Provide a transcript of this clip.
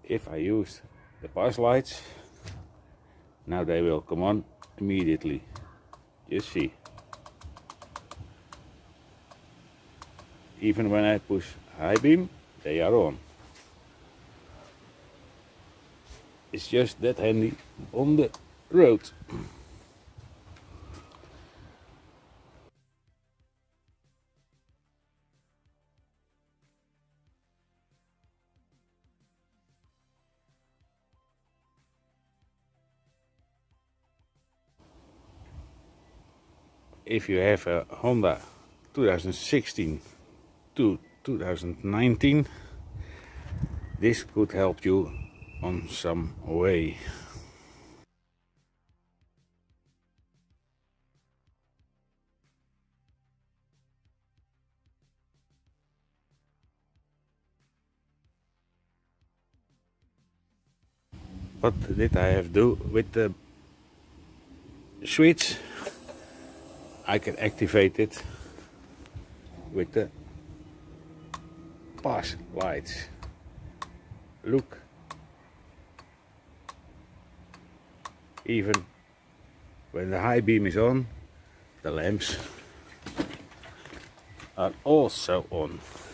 if I use the pass lights, now they will come on immediately. Just see. Even when I push high beam, they are on. It's just that handy on the road. If you have a Honda 2016 to 2019, this could help you on some way. What did I have to do with the switch? I can activate it with the pass lights. Look, even when the high beam is on, the lamps are also on.